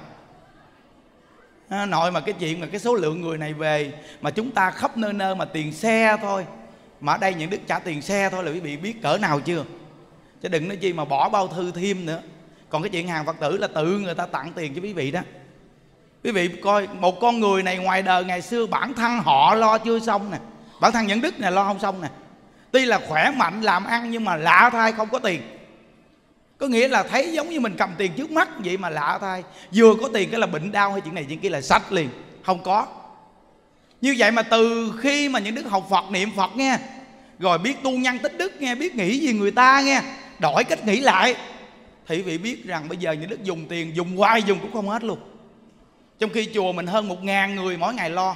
Nội mà cái chuyện mà cái số lượng người này về mà chúng ta khắp nơi nơi mà tiền xe thôi, mà ở đây những Đức trả tiền xe thôi là quý vị biết cỡ nào chưa. Chứ đừng nói chi mà bỏ bao thư thêm nữa. Còn cái chuyện hàng Phật tử là tự người ta tặng tiền cho quý vị đó. Quý vị coi một con người này ngoài đời ngày xưa bản thân họ lo chưa xong nè, bản thân những Đức này lo không xong nè. Tuy là khỏe mạnh làm ăn nhưng mà lạ thay không có tiền. Có nghĩa là thấy giống như mình cầm tiền trước mắt vậy mà lạ thay, vừa có tiền cái là bệnh đau hay chuyện này chuyện kia là sạch liền, không có. Như vậy mà từ khi mà những Đức học Phật niệm Phật nghe, rồi biết tu nhân tích đức nghe, biết nghĩ gì người ta nghe, đổi cách nghĩ lại, thì quý vị biết rằng bây giờ những Đức dùng tiền dùng hoài dùng cũng không hết luôn. Trong khi chùa mình hơn 1000 người mỗi ngày lo,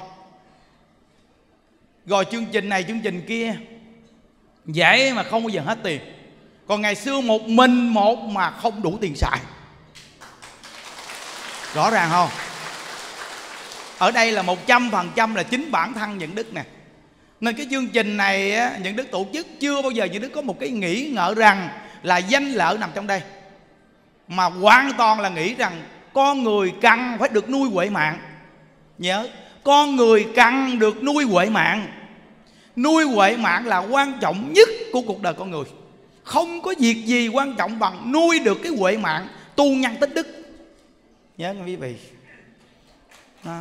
rồi chương trình này chương trình kia dạy mà không bao giờ hết tiền. Còn ngày xưa một mình một mà không đủ tiền xài. Rõ ràng không? Ở đây là 100% là chính bản thân những Đức nè. Nên cái chương trình này á, những Đức tổ chức chưa bao giờ những Đức có một cái nghĩ ngợi rằng là danh lợi nằm trong đây, mà hoàn toàn là nghĩ rằng con người cần phải được nuôi huệ mạng. Nhớ, con người cần được nuôi huệ mạng. Nuôi huệ mạng là quan trọng nhất của cuộc đời con người. Không có việc gì quan trọng bằng nuôi được cái huệ mạng tu nhân tích đức. Nhớ nghe quý vị đó.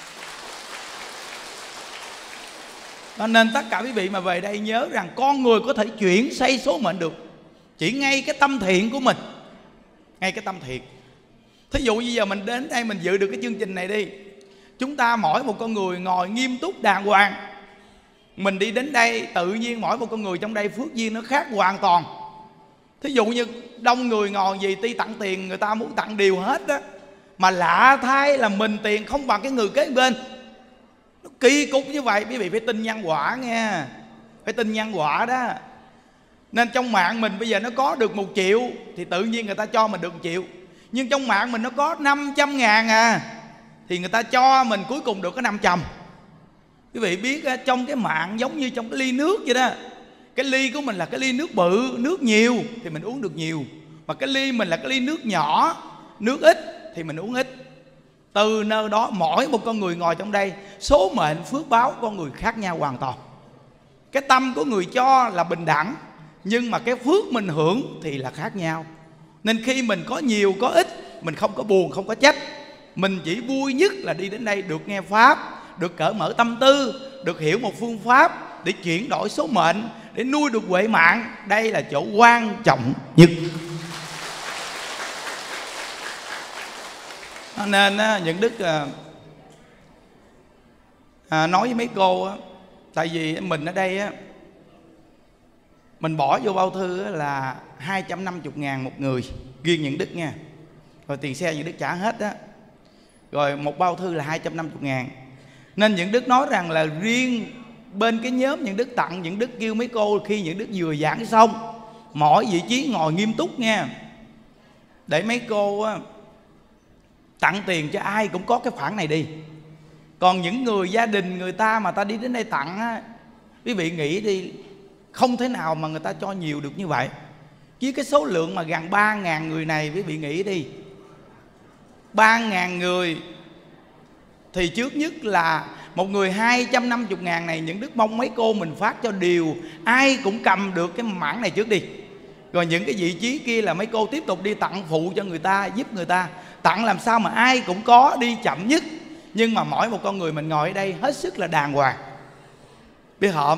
Nên tất cả quý vị mà về đây nhớ rằng con người có thể chuyển xây số mệnh được chỉ ngay cái tâm thiện của mình. Ngay cái tâm thiện. Thí dụ như giờ mình đến đây mình dự được cái chương trình này đi, chúng ta mỗi một con người ngồi nghiêm túc đàng hoàng. Mình đi đến đây tự nhiên mỗi một con người trong đây phước duyên nó khác hoàn toàn. Thí dụ như đông người ngồi gì ti tặng tiền, người ta muốn tặng điều hết đó, mà lạ thay là mình tiền không bằng cái người kế bên. Nó kỳ cục như vậy. Quý vị phải tin nhân quả nghe, phải tin nhân quả đó. Nên trong mạng mình bây giờ nó có được 1 triệu thì tự nhiên người ta cho mình được 1 triệu. Nhưng trong mạng mình nó có 500.000 à, thì người ta cho mình cuối cùng được có 500. Quý vị biết trong cái mạng giống như trong cái ly nước vậy đó. Cái ly của mình là cái ly nước bự, nước nhiều thì mình uống được nhiều. Mà cái ly mình là cái ly nước nhỏ, nước ít thì mình uống ít. Từ nơi đó mỗi một con người ngồi trong đây, số mệnh phước báo con người khác nhau hoàn toàn. Cái tâm của người cho là bình đẳng, nhưng mà cái phước mình hưởng thì là khác nhau. Nên khi mình có nhiều có ít, mình không có buồn, không có trách. Mình chỉ vui nhất là đi đến đây được nghe Pháp, được cởi mở tâm tư, được hiểu một phương pháp để chuyển đổi số mệnh, để nuôi được huệ mạng. Đây là chỗ quan trọng nhất. Nên những Đức nói với mấy cô, tại vì mình ở đây mình bỏ vô bao thư là 250.000 một người, riêng những Đức nha. Rồi tiền xe những Đức trả hết á. Rồi một bao thư là 250.000. Nên những Đức nói rằng là riêng bên cái nhóm những Đức tặng, những Đức kêu mấy cô khi những Đức vừa giảng xong, mỗi vị trí ngồi nghiêm túc nha, để mấy cô tặng tiền cho ai cũng có cái khoản này đi. Còn những người gia đình người ta mà ta đi đến đây tặng á, quý vị nghĩ đi, không thể nào mà người ta cho nhiều được như vậy. Với cái số lượng mà gần 3.000 người này, quý vị nghĩ đi, 3.000 người thì trước nhất là một người 250.000 này, những đức mong mấy cô mình phát cho đều ai cũng cầm được cái mảng này trước đi. Rồi những cái vị trí kia là mấy cô tiếp tục đi tặng phụ cho người ta, giúp người ta. Tặng làm sao mà ai cũng có, đi chậm nhất, nhưng mà mỗi một con người mình ngồi ở đây hết sức là đàng hoàng. Biết hổm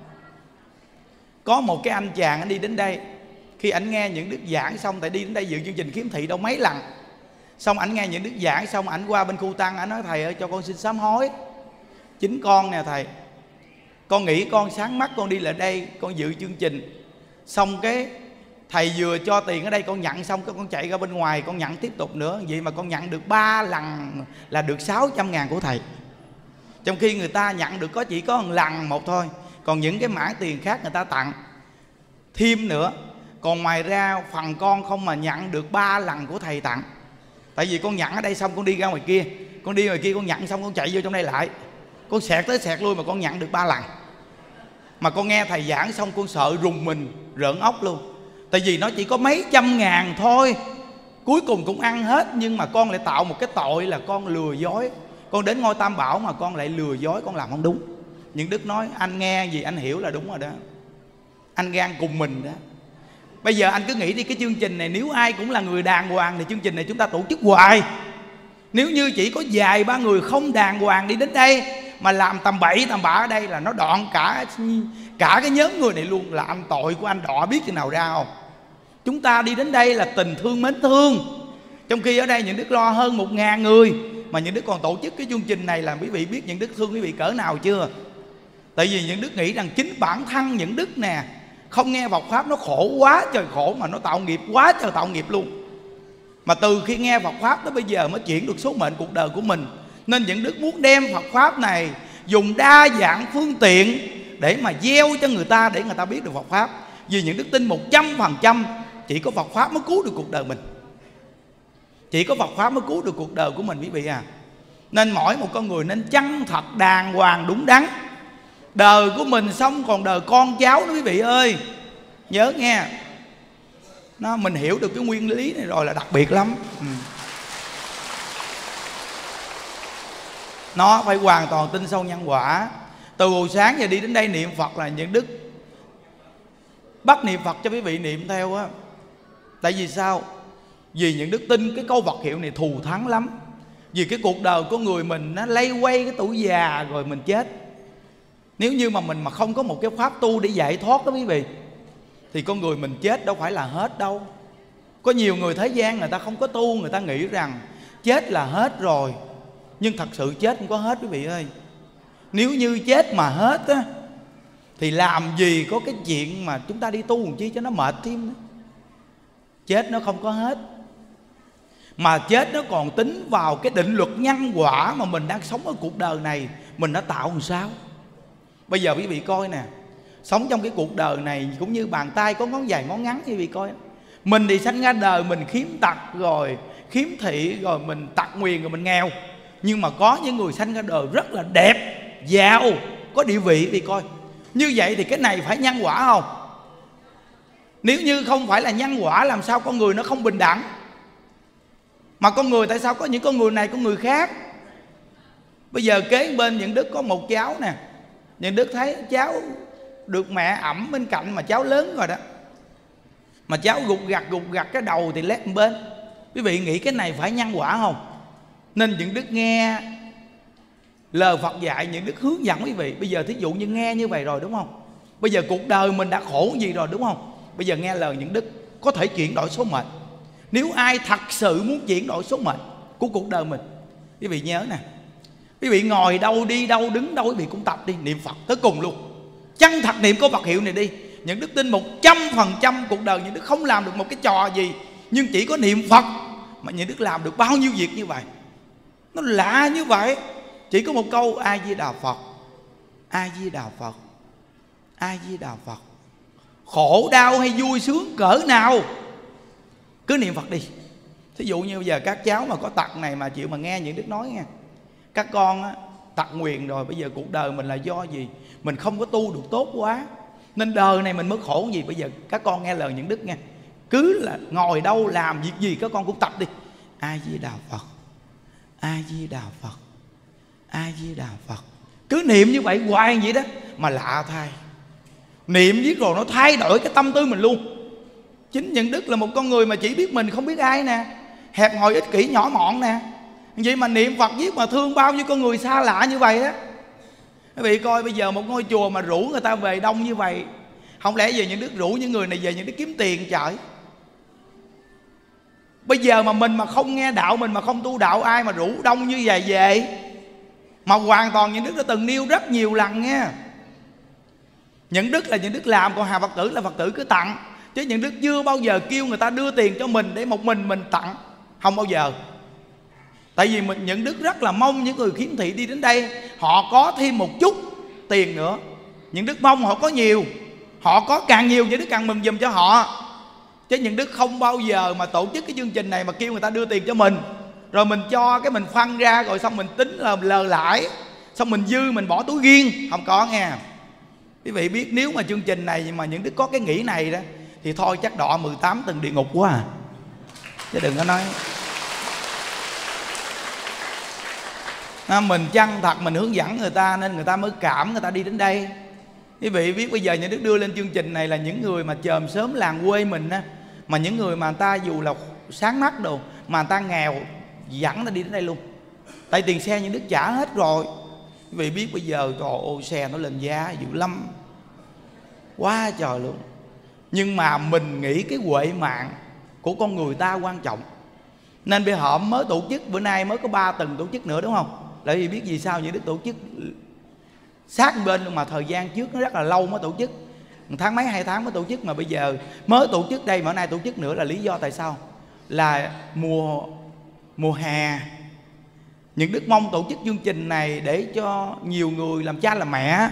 có một cái anh chàng anh đi đến đây, khi ảnh nghe những đức giảng xong, tại đi đến đây dự chương trình khiếm thị đâu mấy lần, xong ảnh nghe những đức giảng xong, ảnh qua bên khu tăng, ảnh nói thầy ơi cho con xin sám hối. Chính con nè thầy, con nghĩ con sáng mắt con đi lại đây con dự chương trình, xong cái thầy vừa cho tiền ở đây con nhận xong cái con chạy ra bên ngoài con nhận tiếp tục nữa. Vậy mà con nhận được 3 lần là được 600.000 của thầy, trong khi người ta nhận được chỉ có một lần một thôi. Còn những cái mảng tiền khác người ta tặng thêm nữa. Còn ngoài ra phần con không mà nhận được 3 lần của thầy tặng. Tại vì con nhận ở đây xong con đi ra ngoài kia, con đi ngoài kia con nhận xong con chạy vô trong đây lại, con xẹt tới xẹt lui mà con nhận được 3 lần. Mà con nghe thầy giảng xong con sợ rùng mình rợn óc luôn. Tại vì nó chỉ có mấy trăm ngàn thôi, cuối cùng cũng ăn hết. Nhưng mà con lại tạo một cái tội là con lừa dối. Con đến ngôi Tam Bảo mà con lại lừa dối, con làm không đúng. Những đức nói anh nghe gì anh hiểu là đúng rồi đó, anh gan cùng mình đó. Bây giờ anh cứ nghĩ đi, cái chương trình này nếu ai cũng là người đàng hoàng thì chương trình này chúng ta tổ chức hoài. Nếu như chỉ có vài ba người không đàng hoàng đi đến đây mà làm tầm bậy tầm bạ ở đây là nó đoạn cả cái nhóm người này luôn. Là anh tội của anh đọ biết chừng nào ra không? Chúng ta đi đến đây là tình thương mến thương, trong khi ở đây những đức lo hơn 1.000 người mà những đức còn tổ chức cái chương trình này, làm quý vị biết những đức thương quý vị cỡ nào chưa? Tại vì những đức nghĩ rằng chính bản thân những đức nè, không nghe Phật Pháp nó khổ quá trời khổ, mà nó tạo nghiệp quá trời tạo nghiệp luôn. Mà từ khi nghe Phật Pháp tới bây giờ mới chuyển được số mệnh cuộc đời của mình. Nên những đức muốn đem Phật Pháp này dùng đa dạng phương tiện để mà gieo cho người ta, để người ta biết được Phật Pháp. Vì những đức tin 100% chỉ có Phật Pháp mới cứu được cuộc đời mình. Chỉ có Phật Pháp mới cứu được cuộc đời của mình quý vị à. Nên mỗi một con người nên chân thật đàng hoàng đúng đắn. Đời của mình xong còn đời con cháu đó quý vị ơi. Nhớ nghe, mình hiểu được cái nguyên lý này rồi là đặc biệt lắm. Nó phải hoàn toàn tin sâu nhân quả. Từ hồi sáng giờ đi đến đây niệm Phật là những đức bắt niệm Phật cho quý vị niệm theo á. Tại vì sao? Vì những đức tin cái câu vật hiệu này thù thắng lắm. Vì cái cuộc đời của người mình nó lây quay cái tuổi già rồi mình chết. Nếu như mà mình không có một cái pháp tu để giải thoát đó quý vị, thì con người mình chết đâu phải là hết đâu. Có nhiều người thế gian người ta không có tu, người ta nghĩ rằng chết là hết rồi. Nhưng thật sự chết không có hết quý vị ơi. Nếu như chết mà hết á, thì làm gì có cái chuyện mà chúng ta đi tu làm chi cho nó mệt thêm nữa. Chết nó không có hết, mà chết nó còn tính vào cái định luật nhân quả mà mình đang sống ở cuộc đời này mình đã tạo làm sao. Bây giờ quý vị coi nè, sống trong cái cuộc đời này cũng như bàn tay có ngón dài ngón ngắn. Quý vị coi, mình thì sanh ra đời mình khiếm tật rồi khiếm thị rồi mình tật nguyền rồi mình nghèo. Nhưng mà có những người sanh ra đời rất là đẹp, giàu, có địa vị. Quý vị coi, như vậy thì cái này phải nhân quả không? Nếu như không phải là nhân quả, làm sao con người nó không bình đẳng? Mà con người tại sao có những con người này con người khác? Bây giờ kế bên những đức có một cháu nè, những đức thấy cháu được mẹ ẵm bên cạnh mà cháu lớn rồi đó, mà cháu gục gặt cái đầu thì lép một bên. Quý vị nghĩ cái này phải nhân quả không? Nên những đức nghe lời Phật dạy, những đức hướng dẫn quý vị. Bây giờ thí dụ như nghe như vậy rồi đúng không? Bây giờ cuộc đời mình đã khổ gì rồi đúng không? Bây giờ nghe lời những đức có thể chuyển đổi số mệnh. Nếu ai thật sự muốn chuyển đổi số mệnh của cuộc đời mình, quý vị nhớ nè, quý vị ngồi đâu, đi đâu, đứng đâu, quý vị cũng tập đi niệm Phật tới cùng luôn. Chân thật niệm có Phật hiệu này đi. Những đức tin 100% cuộc đời những đức không làm được một cái trò gì, nhưng chỉ có niệm Phật mà những đức làm được bao nhiêu việc như vậy. Nó lạ như vậy. Chỉ có một câu A Di Đà Phật, A Di Đà Phật, A Di Đà Phật. Khổ đau hay vui sướng cỡ nào cứ niệm Phật đi. Thí dụ như bây giờ các cháu mà có tật này mà chịu mà nghe những đức nói nha, các con á, tật nguyền rồi. Bây giờ cuộc đời mình là do gì? Mình không có tu được tốt quá, nên đời này mình mới khổ gì. Bây giờ các con nghe lời những đức nghe, cứ là ngồi đâu làm việc gì các con cũng tập đi: A Di Đà Phật, A Di Đà Phật, A Di Đà Phật. Cứ niệm như vậy hoài vậy đó. Mà lạ thay, niệm viết rồi nó thay đổi cái tâm tư mình luôn. Chính Nhuận Đức là một con người mà chỉ biết mình không biết ai nè, hẹp hòi ích kỷ nhỏ mọn nè. Vậy mà niệm Phật viết mà thương bao nhiêu con người xa lạ như vậy đó. Quý vị coi bây giờ một ngôi chùa mà rủ người ta về đông như vậy, không lẽ giờ Nhuận Đức rủ những người này về Nhuận Đức kiếm tiền trời? Bây giờ mà mình mà không nghe đạo, mình mà không tu đạo, ai mà rủ đông như vậy về? Mà hoàn toàn Nhuận Đức đã từng nêu rất nhiều lần nghe. Nhuận Đức là Nhuận Đức làm, còn hàng Phật tử là Phật tử cứ tặng. Chứ Nhuận Đức chưa bao giờ kêu người ta đưa tiền cho mình để một mình tặng, không bao giờ. Tại vì Nhuận Đức rất là mong những người khiếm thị đi đến đây họ có thêm một chút tiền nữa. Nhuận Đức mong họ có nhiều, họ có càng nhiều Nhuận Đức càng mừng giùm cho họ. Chứ Nhuận Đức không bao giờ mà tổ chức cái chương trình này mà kêu người ta đưa tiền cho mình, rồi mình cho cái mình phân ra, rồi xong mình tính là lờ lãi, xong mình dư mình bỏ túi riêng. Không có nghe. Quý vị biết nếu mà chương trình này mà Nhuận Đức có cái nghĩ này đó thì thôi chắc đọa 18 tầng địa ngục quá à. Chứ đừng có nói. Mình chân thật, mình hướng dẫn người ta nên người ta mới cảm, người ta đi đến đây. Quý vị biết bây giờ Nhuận Đức đưa lên chương trình này là những người mà chòm sớm làng quê mình á, mà những người mà người ta dù là sáng mắt đồ mà người ta nghèo dẫn ta đi đến đây luôn. Tại tiền xe Nhuận Đức trả hết rồi. Quý vị biết bây giờ trời ơi, xe nó lên giá dữ lắm, quá trời luôn. Nhưng mà mình nghĩ cái huệ mạng của con người ta quan trọng, nên bây giờ mới tổ chức, bữa nay mới có 3 tuần tổ chức nữa đúng không? Tại vì biết vì sao Nhuận Đức tổ chức sát bên luôn, mà thời gian trước nó rất là lâu mới tổ chức, 1 tháng mấy 2 tháng mới tổ chức, mà bây giờ mới tổ chức đây mà hôm nay tổ chức nữa là lý do tại sao? Là mùa hè. Nhuận Đức mong tổ chức chương trình này để cho nhiều người làm cha làm mẹ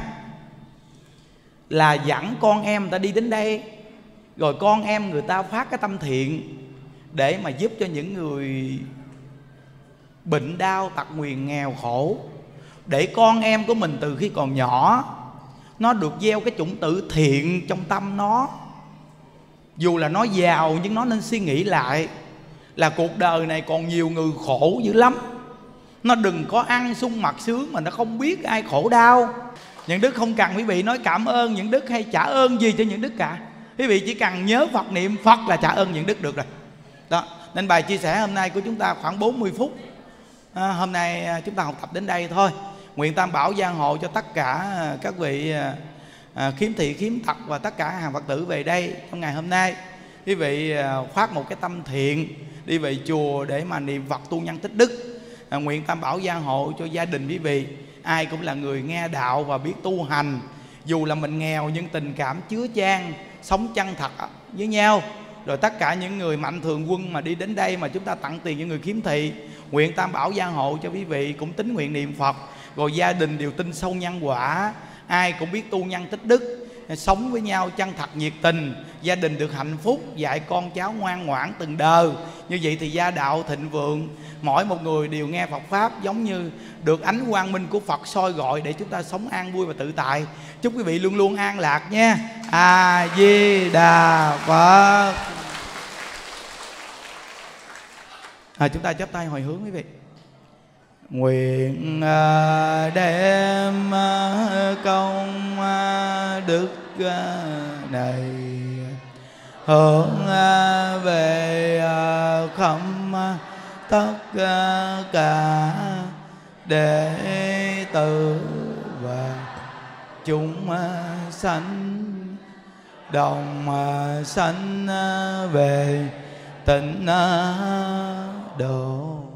là dẫn con em người ta đi đến đây, rồi con em người ta phát cái tâm thiện để mà giúp cho những người bệnh đau tật nguyền nghèo khổ, để con em của mình từ khi còn nhỏ nó được gieo cái chủng tử thiện trong tâm nó. Dù là nó giàu nhưng nó nên suy nghĩ lại là cuộc đời này còn nhiều người khổ dữ lắm. Nó đừng có ăn sung mặc sướng mà nó không biết ai khổ đau. Nhuận Đức không cần quý vị nói cảm ơn Nhuận Đức hay trả ơn gì cho Nhuận Đức cả. Quý vị chỉ cần nhớ Phật, niệm Phật là trả ơn Nhuận Đức được rồi đó. Nên bài chia sẻ hôm nay của chúng ta khoảng 40 phút. Hôm nay chúng ta học tập đến đây thôi. Nguyện Tam Bảo gia hộ cho tất cả các vị khiếm thị, khiếm tật và tất cả hàng Phật tử về đây trong ngày hôm nay. Quý vị phát một cái tâm thiện đi về chùa để mà niệm Phật tu nhân tích đức. Nguyện Tam Bảo gia hộ cho gia đình quý vị ai cũng là người nghe đạo và biết tu hành. Dù là mình nghèo nhưng tình cảm chứa chan, sống chân thật với nhau. Rồi tất cả những người mạnh thường quân mà đi đến đây mà chúng ta tặng tiền cho người khiếm thị, nguyện Tam Bảo gia hộ cho quý vị cũng tín nguyện niệm Phật. Rồi gia đình đều tin sâu nhân quả, ai cũng biết tu nhân tích đức, sống với nhau chân thật nhiệt tình, gia đình được hạnh phúc, dạy con cháu ngoan ngoãn từng đời. Như vậy thì gia đạo thịnh vượng, mỗi một người đều nghe Phật Pháp giống như được ánh quang minh của Phật soi gọi để chúng ta sống an vui và tự tại. Chúc quý vị luôn luôn an lạc nha. A Di Đà Phật. Chúng ta chắp tay hồi hướng quý vị. Nguyện đem công đức này hướng về khắp tất cả đệ tử và chúng sanh, đồng sanh về tịnh độ.